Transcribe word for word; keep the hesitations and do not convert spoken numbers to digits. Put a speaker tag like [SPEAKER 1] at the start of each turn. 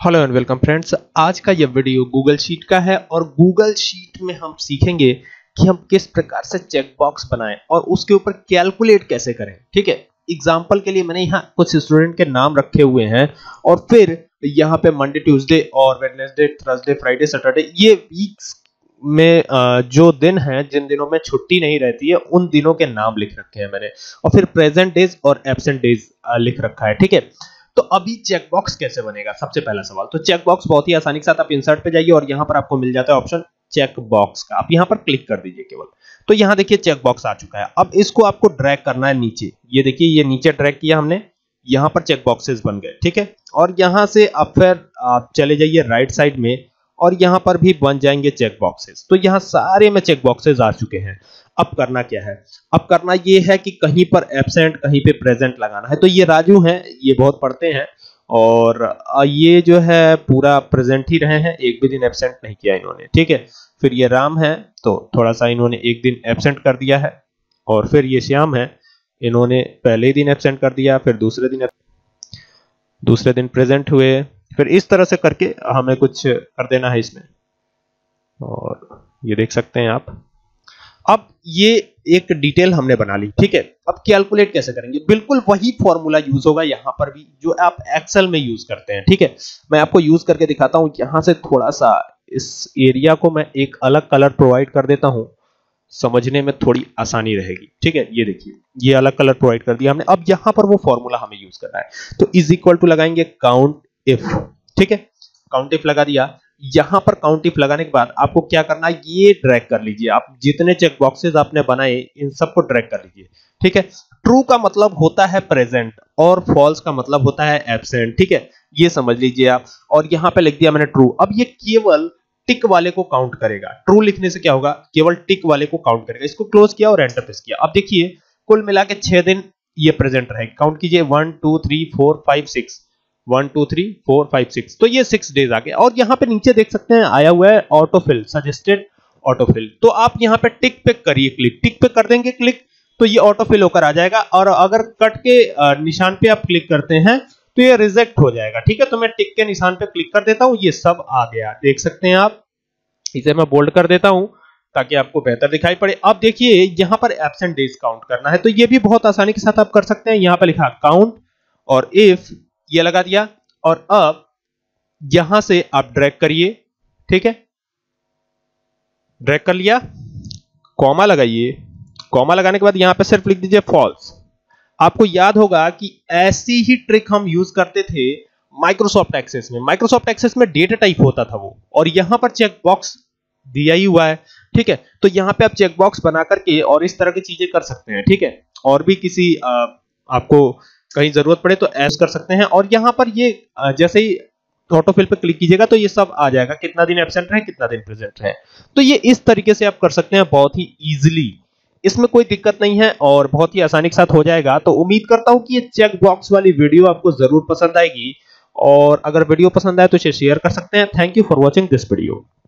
[SPEAKER 1] Hello and welcome friends. आज का ये वीडियो गूगल शीट का है और गूगल शीट में हम सीखेंगे कि हम किस प्रकार से चेक बॉक्स बनाएं और उसके ऊपर कैलकुलेट कैसे करें। ठीक है, एग्जांपल के लिए मैंने यहाँ कुछ स्टूडेंट के नाम रखे हुए हैं और फिर यहाँ पे मंडे, ट्यूसडे और वेडनेसडे, थर्सडे, फ्राइडे, सैटरडे, ये वीक्स में जो दिन हैं, जिन दिनों में छुट्टी नहीं रहती है, उन दिनों के नाम लिख रखे हैं मैंने, और फिर प्रेजेंट डेज और एब्सेंट डेज लिख रखा है। ठीक है, तो अभी चेक बॉक्स कैसे बनेगा, सबसे पहला सवाल। तो चेक बॉक्स बहुत ही आसानी के साथ आप इंसर्ट पे जाइए और यहां पर आपको मिल जाता है ऑप्शन चेक बॉक्स का। आप यहां पर क्लिक कर दीजिए केवल, तो यहां देखिए चेक बॉक्स आ चुका है। अब इसको आपको ड्रैग करना है नीचे। ये देखिए, ये नीचे ड्रैग किया हमने, यहां पर चेक बॉक्सेस बन गए। ठीक है, और यहां से अब फिर आप चले जाइए राइट साइड में और यहां पर भी बन जाएंगे चेक बॉक्सेस। तो यहां सारे में चेक बॉक्सेस आ चुके हैं। अब करना क्या है, अब करना ये है कि कहीं पर एब्सेंट, कहीं पे प्रेजेंट लगाना है। तो ये राजू हैं, ये बहुत पढ़ते हैं और ये जो है पूरा प्रेजेंट ही रहे हैं, एक भी दिन एब्सेंट नहीं किया इन्होंने। ठीक है, फिर ये राम है, तो थोड़ा सा इन्होंने एक दिन एब्सेंट कर दिया है। और फिर ये श्याम है, इन्होंने पहले ही दिन एब्सेंट कर दिया, फिर दूसरे दिन दूसरे दिन प्रेजेंट हुए। फिर इस तरह से करके हमें कुछ कर देना है इसमें, और ये देख सकते हैं आप। अब ये एक डिटेल हमने बना ली। ठीक है, अब कैलकुलेट कैसे करेंगे, बिल्कुल वही फॉर्मूला यूज होगा यहां पर भी जो आप एक्सेल में यूज करते हैं। ठीक है, मैं आपको यूज करके दिखाता हूं। यहां से थोड़ा सा इस एरिया को मैं एक अलग कलर प्रोवाइड कर देता हूं, समझने में थोड़ी आसानी रहेगी। ठीक है, ये देखिए, ये अलग कलर प्रोवाइड कर दिया हमने। अब यहां पर वो फॉर्मूला हमें यूज करना है, तो इज इक्वल टू लगाएंगे काउंट इफ। ठीक है, काउंट इफ लगा दिया। यहां पर काउंट इफ लगाने के बाद आपको क्या करना है, ये ड्रैग कर लीजिए। आप जितने चेक बॉक्सेस आपने बनाए इन सबको ड्रैग कर लीजिए। ठीक है, ट्रू का मतलब होता है प्रेजेंट और फॉल्स का मतलब होता है एब्सेंट। ठीक है, ये समझ लीजिए आप। और यहां पे लिख दिया मैंने ट्रू। अब ये केवल टिक वाले को काउंट करेगा। ट्रू लिखने से क्या होगा, केवल टिक वाले को काउंट करेगा। इसको क्लोज किया और एंटर प्रेस किया। अब देखिए, कुल मिला के छह दिन ये प्रेजेंट रहेगा। काउंट कीजिए, one two three four five six, one two three four five six, तो ये सिक्स डेज आ गए। और यहाँ पे नीचे देख सकते हैं आया हुआ है ऑटोफिल, सजेस्टेड ऑटोफिल। तो आप यहाँ पे टिक पे करिए क्लिक, टिक पे कर देंगे क्लिक तो ये ऑटोफिल होकर आ जाएगा। और अगर कट के निशान पे आप क्लिक करते हैं तो ये रिजेक्ट हो जाएगा। ठीक है, तो मैं टिक के निशान पे क्लिक कर देता हूं, ये सब आ गया, देख सकते हैं आप। इसे मैं बोल्ड कर देता हूं ताकि आपको बेहतर दिखाई पड़े। अब देखिए, यहां पर एब्सेंट डेज काउंट करना है, तो ये भी बहुत आसानी के साथ आप कर सकते हैं। यहां पर लिखा काउंट और इफ, ये लगा दिया। और अब यहां से आप ड्रैग करिए। ठीक है, ड्रैग कर लिया, कॉमा लगाइए। कॉमा लगाने के बाद यहां पे सिर्फ लिख दीजिए फॉल्स। आपको याद होगा कि ऐसी ही ट्रिक हम यूज करते थे माइक्रोसॉफ्ट एक्सेस में। माइक्रोसॉफ्ट एक्सेस में डेटा टाइप होता था वो, और यहां पर चेक बॉक्स दिया ही हुआ है। ठीक है, तो यहां पे आप चेक बॉक्स बना करके और इस तरह की चीजें कर सकते हैं। ठीक है, और भी किसी आ, आपको कहीं जरूरत पड़े तो ऐड कर सकते हैं। और यहां पर ये जैसे ही ऑटोफिल पे क्लिक कीजिएगा तो ये सब आ जाएगा, कितना दिन एब्सेंट रहे, कितना दिन प्रेजेंट रहे। तो ये इस तरीके से आप कर सकते हैं बहुत ही इजीली, इसमें कोई दिक्कत नहीं है और बहुत ही आसानी के साथ हो जाएगा। तो उम्मीद करता हूं कि ये चेक बॉक्स वाली वीडियो आपको जरूर पसंद आएगी, और अगर वीडियो पसंद आए तो इसे शेयर कर सकते हैं। Thank you for watching this video.